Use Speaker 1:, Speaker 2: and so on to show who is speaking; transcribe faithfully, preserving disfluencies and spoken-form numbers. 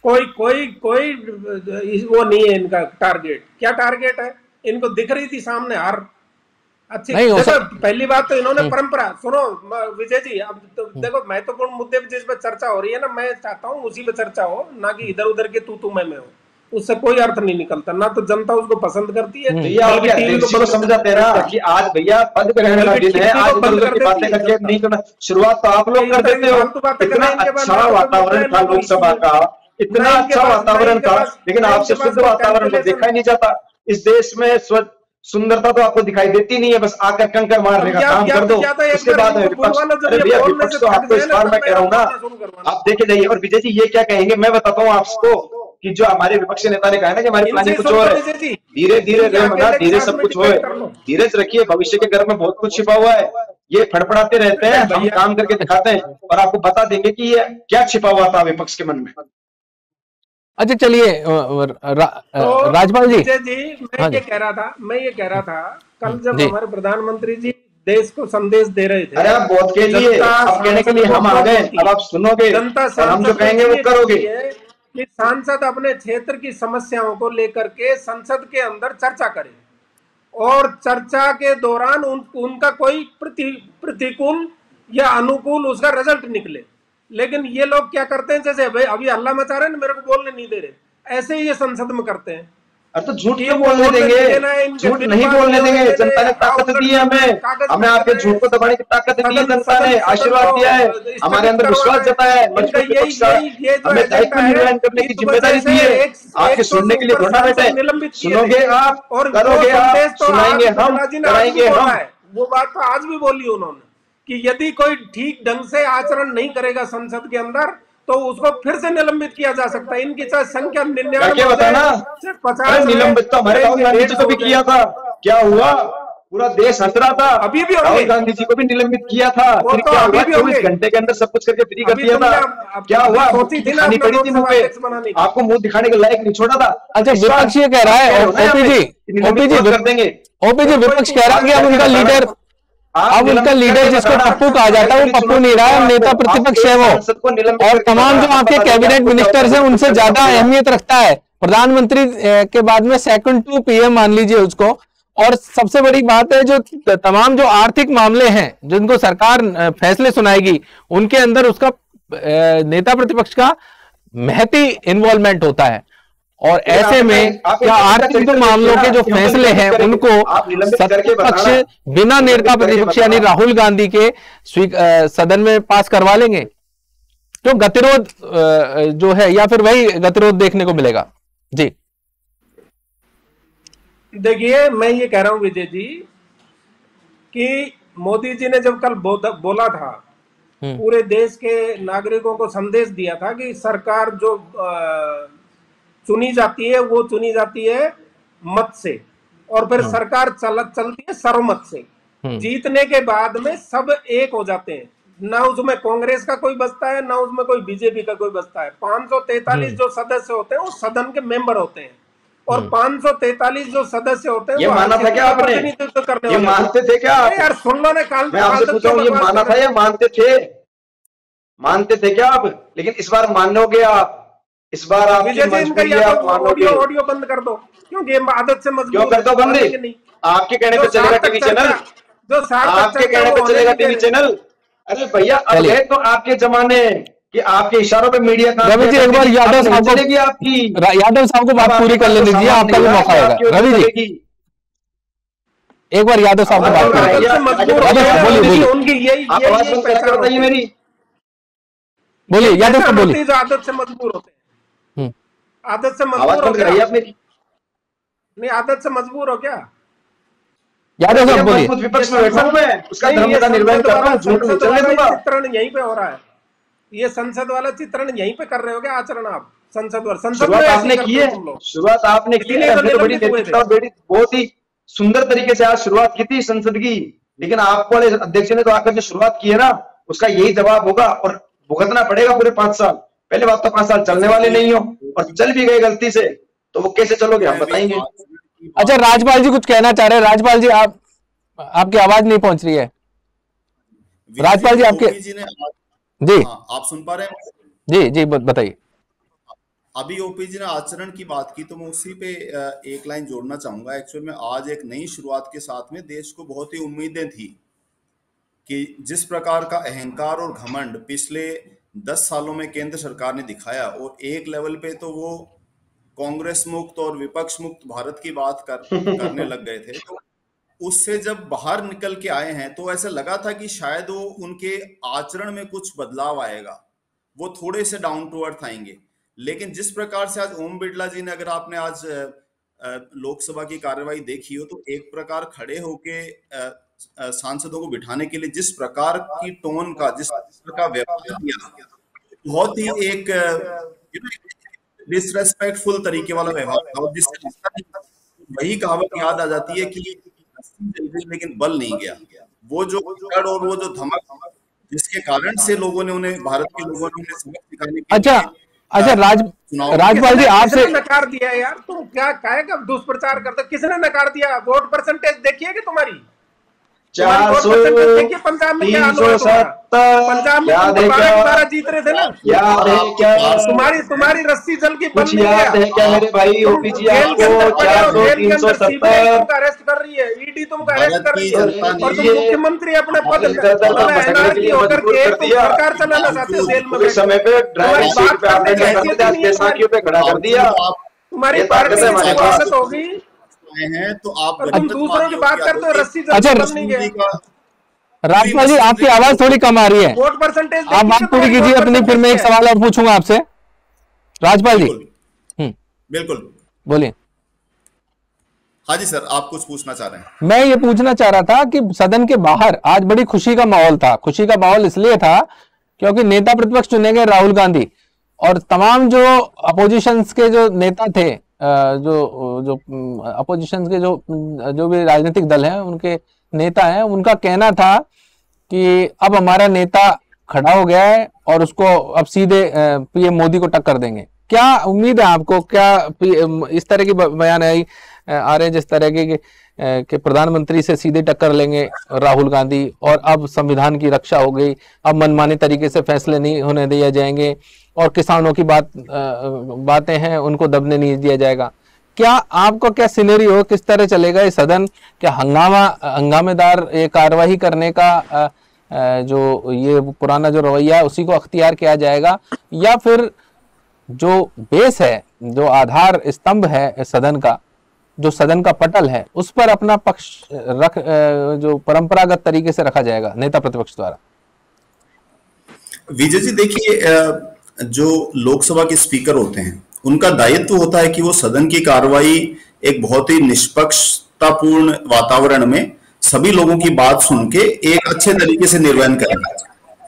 Speaker 1: कोई कोई कोई वो नहीं है इनका टारगेट। क्या टारगेट है? इनको दिख रही थी सामने हार अच्छी। देखो सब... पहली बात तो इन्होंने परंपरा, सुनो विजय जी, अब तो देखो महत्वपूर्ण मुद्दे पे जिस पे चर्चा हो रही है ना, मैं चाहता हूँ उसी पे चर्चा हो, ना कि इधर उधर के तू तू मैं मैं हो। उससे कोई अर्थ नहीं निकलता, ना तो जनता उसको पसंद करती है।
Speaker 2: भैया को समझाते हैं ना कि आज भैया पद पे रहने का दिन है, आज इधर उधर की बातें करके नहीं करना। शुरुआत तो आप लोग कर देते हो। इतना अच्छा वातावरण था लोकसभा का, इतना अच्छा वातावरण था, लेकिन आपसे शुद्ध वातावरण तो देखा ही नहीं जाता। इस देश में स्वच्छ सुंदरता तो आपको दिखाई देती नहीं है, बस आकर कंकर मारने का काम कर दो, उसके बाद में विपक्ष। अरे भैया विपक्ष तो आपको इस बार मैं कह रहा हूँ ना, आप देखे जाइए। और विजय जी ये क्या कहेंगे, मैं बताता हूँ आपको कि जो हमारे विपक्षी नेता ने कहा है ना कि हमारी प्लानिंग कुछ और है, धीरे धीरे रहना, धीरे सब कुछ होए, धीरज रखिए, भविष्य के घर में बहुत कुछ छिपा हुआ है। ये फड़फड़ाते रहते हैं, हम काम करके दिखाते हैं और आपको बता देंगे कि ये क्या छिपा हुआ था विपक्ष के मन में।
Speaker 3: अच्छा चलिए रा,
Speaker 1: तो
Speaker 3: राजपाल जी
Speaker 1: जी मैं ये कह रहा था मैं ये कह रहा था कल जब हमारे प्रधानमंत्री जी देश को संदेश दे रहे थे।
Speaker 2: अरे आप बहुत के लिए, आप कहने के लिए हम आ गए, अब आप सुनोगे,
Speaker 1: जनता
Speaker 2: हम जो कहेंगे वो करोगे।
Speaker 1: कि सांसद अपने क्षेत्र की समस्याओं को लेकर के संसद के अंदर चर्चा करें और चर्चा के दौरान उन, उनका कोई प्रति प्रतिकूल या अनुकूल उसका रिजल्ट निकले। लेकिन ये लोग क्या करते हैं, जैसे भाई अभी हल्ला मचा रहे हैं, मेरे को बोलने नहीं दे रहे, ऐसे ही ये संसद में करते हैं।
Speaker 2: अरे तो झूठ क्यों बोलने देंगे, झूठ नहीं बोलने देंगे। जनता ने ताकत दी है हमें, हमें आपके झूठ को दबाने की ताकत दी है। जनता ने आशीर्वाद दिया है, हमारे अंदर विश्वास जताया है, मजबूत विपक्ष का हमें दायित्व निर्वहन करने की जिम्मेदारी दी है। आपके सुनने के लिए थोड़ा बैठे, सुनोगे आप, करोगे आप, सुनाएंगे हम, कराएंगे हम।
Speaker 1: वो बात तो आज भी बोली उन्होंने कि यदि कोई ठीक ढंग से आचरण नहीं करेगा संसद के अंदर तो उसको फिर से निलंबित किया जा सकता है। इनकी संख्या निन्यानवे
Speaker 2: बताना, निलंबित तो हमारे राहुल गांधी जी को भी किया था, क्या हुआ? पूरा देश हंस रहा था।
Speaker 1: अभी भी
Speaker 2: राहुल गांधी जी को भी निलंबित किया था, फिर क्या हुआ? चौबीस घंटे के अंदर सब कुछ करके फ्री कर दिया था। क्या हुआ? दिखानी पड़ी थी मुंह पे, आपको मुंह दिखाने के लायक नहीं छोड़ा था।
Speaker 3: अच्छा विपक्ष ये कह रहा है, ओपी जी ओपी जी
Speaker 2: कर देंगे,
Speaker 3: ओपी जी विपक्ष कह रहा है कि अब उनका लीडर अब उनका लीडर जिसको पप्पू कहा जाता है वो पप्पू नहीं रहा है, नेता प्रतिपक्ष है वो। और तमाम जो आपके कैबिनेट मिनिस्टर्स हैं उनसे ज्यादा अहमियत रखता है प्रधानमंत्री के बाद में, सेकंड टू पीएम मान लीजिए उसको। और सबसे बड़ी बात है जो तमाम जो आर्थिक मामले हैं जिनको सरकार फैसले सुनाएगी उनके अंदर उसका नेता प्रतिपक्ष का महती इन्वॉल्वमेंट होता है। और ऐसे में क्या आर्थिक जो मामलों के जो फैसले हैं उनको सत्तापक्ष बिना नेता प्रतिपक्ष यानी राहुल गांधी के सदन में पास करवा लेंगे? तो गतिरोध जो है या फिर वही गतिरोध देखने को मिलेगा? जी
Speaker 1: देखिए मैं ये कह रहा हूं विजय जी कि मोदी जी ने जब कल बोला था, पूरे देश के नागरिकों को संदेश दिया था कि सरकार जो आ, चुनी जाती है वो चुनी जाती है मत से और फिर सरकार चल, चलती है सर्वमत से। जीतने के बाद में सब एक हो जाते हैं, ना उसमें कांग्रेस का कोई बचता है ना उसमें कोई बीजेपी का कोई बचता है। पांच सौ तैतालीस जो सदस्य होते हैं वो सदन के मेंबर होते हैं और पांच सौ तैतालीस जो सदस्य होते हैं
Speaker 2: ये माना था क्या आपने? ये मानते थे क्या आप?
Speaker 1: यार सुन लो ना, काल
Speaker 2: मैं आपसे पूछ रहा हूं, ये माना था या मानते थे? मानते थे क्या आप? लेकिन इस बार मानोगे आप, इस बार आप
Speaker 1: ऑडियो ऑडियो बंद कर दो, क्योंकि आदत से मजबूर।
Speaker 2: क्यों कर दो बंद? आपके कहने पे चलेगा टीवी चैनल, जो आपके कहने पे चलेगा टीवी चैनल? अरे भैया अब है तो आपके जमाने कि आपके इशारों पे मीडिया का।
Speaker 3: रवि जी एक बार यादव साहब को
Speaker 2: आपकी
Speaker 3: यादव साहब को बात पूरी कर लेने दीजिए, आपका भी मौका आएगा। रवि जी एक बार यादव साहब को बात
Speaker 1: करें, उनकी यही
Speaker 2: बताइए मेरी,
Speaker 3: बोलिए यादव साहब बोलिए।
Speaker 1: आदत से मजबूर होते हैं, आदत से मजबूर हो
Speaker 2: गया मेरी
Speaker 1: नहीं, आदत से मजबूर हो क्या?
Speaker 3: यादव साहब बोलिए।
Speaker 2: विपक्ष में बैठा हूं मैं, उसका धर्म का निर्वहन कर रहा हूं, झूठ नहीं चलने दूंगा।
Speaker 1: चित्रण यहीं पे हो रहा है, ये संसद वाला चित्रण यहीं पे कर रहे हो क्या आचरण आप? संसद वाला संसद
Speaker 2: शुरुआत आपने की है, शुरुआत आपने की है, तो बड़ी नेतृत्व बड़ी बहुत ही सुंदर तरीके से आज शुरुआत की थी संसद की। लेकिन आपको वाले अध्यक्ष ने तो आकर जो शुरुआत की है ना उसका यही जवाब होगा और भुगतना पड़ेगा पूरे पांच साल। पहले बात तो पांच साल चलने वाले नहीं हो और चल भी गए गलती से तो वो कैसे चलोगे हम बताएंगे।
Speaker 3: अच्छा राजपाल जी कुछ कहना चाह रहे हैं? राजपाल जी आप आपकी आवाज नहीं पहुंच रही है। राजपाल जी आपके
Speaker 4: जी ने
Speaker 3: जी
Speaker 4: आप सुन पा रहे हैं?
Speaker 3: जी जी बताइए।
Speaker 4: अभी ओपी जी ने आचरण की बात की, तो मैं उसी पे एक लाइन जोड़ना चाहूंगा। एक्चुअल में आज एक नई शुरुआत के साथ में देश को बहुत ही उम्मीदें थी कि जिस प्रकार का अहंकार और घमंड पिछले दस सालों में केंद्र सरकार ने दिखाया, और एक लेवल पे तो वो कांग्रेस मुक्त और विपक्ष मुक्त भारत की बात कर करने लग गए थे, तो उससे जब बाहर निकल के आए हैं तो ऐसा लगा था कि शायद वो उनके आचरण में कुछ बदलाव आएगा, वो थोड़े से डाउन टू अर्थ आएंगे। लेकिन जिस प्रकार से आज ओम बिरला जी ने, अगर आपने आज लोकसभा की कार्यवाही देखी हो, तो एक प्रकार खड़े होके सांसदों को बिठाने के लिए जिस प्रकार की टोन का, जिस प्रकार का व्यवहार किया, बहुत ही एक डिसरेस्पेक्टफुल तरीके वाला व्यवहार था, और जिससे वही कहावत याद आ जाती है कि लेकिन बल नहीं गया। वो जो डर और वो जो धमक जिसके कारण से लोगों ने उन्हें, भारत के लोगों ने उन्हें सबक सिखाने के
Speaker 3: अच्छा अच्छा राज राजपाल जी आपसे
Speaker 1: नकार दिया यार, तुम क्या काहे का दुष्प्रचार करते, किसने नकार दिया? वोट परसेंटेज देखिए कि तुम्हारी
Speaker 2: चार सौ
Speaker 1: देखिए पंजाब में क्या हाल है, पंजाब में तुम बारह जीत रहे थे ना,
Speaker 2: याद है क्या?
Speaker 1: तुम्हारी तुम्हारी रस्सी जल की
Speaker 2: कुछ याद है क्या मेरे भाई ओपी जी आपको? चार सौ तीन सौ सत्तर
Speaker 1: अरेस्ट कर रही है, ईडी तुमको अरेस्ट कर रही है, और तुम मुख्यमंत्री अपने पद होकर के सरकार चलाना चाहते हो जेल में।
Speaker 2: समय पे ड्राइविंग सीट पे आपने बैसाखियों पे खड़ा कर दिया,
Speaker 1: तुम्हारी पार्टी की स्वागत होगी
Speaker 4: हैं, तो आप
Speaker 1: तुम दूसरों की बात करते हो, रस्सी
Speaker 3: अच्छा राजपाल जी आपकी आवाज थोड़ी कम आ रही है,
Speaker 1: वोट परसेंटेज
Speaker 3: आप बात पूरी कीजिए अपनी, फिर मैं एक सवाल और पूछूंगा आपसे। राजपाल जी
Speaker 4: हम्म बिल्कुल
Speaker 3: बोलिए।
Speaker 4: हाँ जी सर, आप कुछ पूछना चाह रहे हैं?
Speaker 3: मैं ये पूछना चाह रहा था कि सदन के बाहर आज बड़ी खुशी का माहौल था। खुशी का माहौल इसलिए था क्योंकि नेता प्रतिपक्ष चुने गए राहुल गांधी, और तमाम जो अपोजिशन के जो नेता थे, जो जो अपोजिशन के जो जो भी राजनीतिक दल हैं उनके नेता हैं, उनका कहना था कि अब हमारा नेता खड़ा हो गया है और उसको अब सीधे पीएम मोदी को टक्कर देंगे। क्या उम्मीद है आपको? क्या इस तरह की बयान आई आ रहे हैं जिस तरह के कि प्रधानमंत्री से सीधे टक्कर लेंगे राहुल गांधी, और अब संविधान की रक्षा हो गई, अब मनमाने तरीके से फैसले नहीं होने दिए जाएंगे, और किसानों की बात बातें हैं उनको दबने नहीं दिया जाएगा? क्या आपको क्या सिनेरियो हो, किस तरह चलेगा ये सदन? क्या हंगामा हंगामेदार ये कार्रवाई करने का जो ये पुराना जो रवैया है उसी को अख्तियार किया जाएगा, या फिर जो बेस है, जो आधार स्तंभ है सदन का, जो सदन का पटल है, उस पर अपना पक्ष रख जो परंपरागत तरीके से रखा जाएगा नेता प्रतिपक्ष द्वारा?
Speaker 4: विजय जी देखिए, जो लोकसभा के स्पीकर होते हैं उनका दायित्व होता है कि वो सदन की कार्रवाई एक बहुत ही निष्पक्षतापूर्ण वातावरण में सभी लोगों की बात सुन के एक अच्छे तरीके से निर्वहन करें।